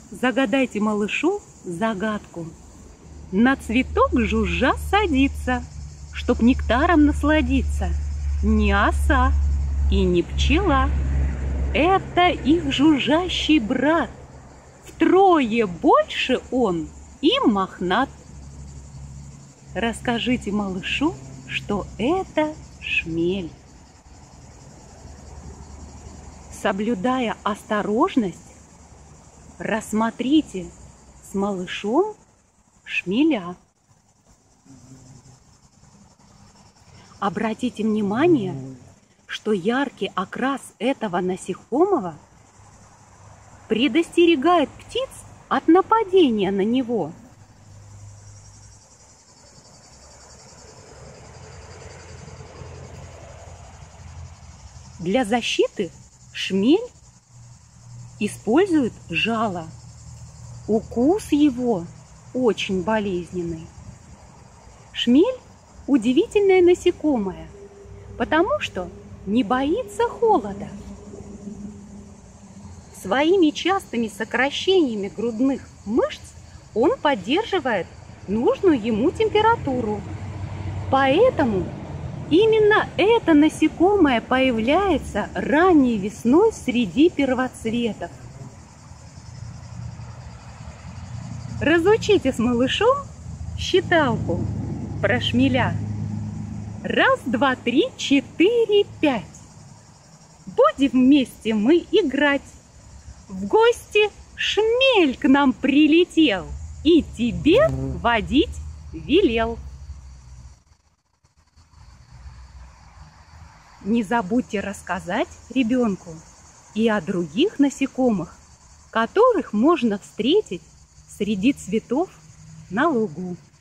Загадайте малышу загадку. На цветок жужжа садится, чтоб нектаром насладиться. Не оса и не пчела. Это их жужжащий брат. Втрое больше он и мохнат. Расскажите малышу, что это шмель. Соблюдая осторожность, рассмотрите с малышом шмеля. Обратите внимание, что яркий окрас этого насекомого предостерегает птиц от нападения на него. Для защиты шмель использует жало. Укус его очень болезненный. Шмель – удивительное насекомое, потому что не боится холода. Своими частыми сокращениями грудных мышц он поддерживает нужную ему температуру. Поэтому именно это насекомое появляется ранней весной среди первоцветов. Разучите с малышом считалку про шмеля. 1, 2, 3, 4, 5. Будем вместе мы играть. В гости шмель к нам прилетел и тебе водить велел. Не забудьте рассказать ребенку и о других насекомых, которых можно встретить среди цветов на лугу.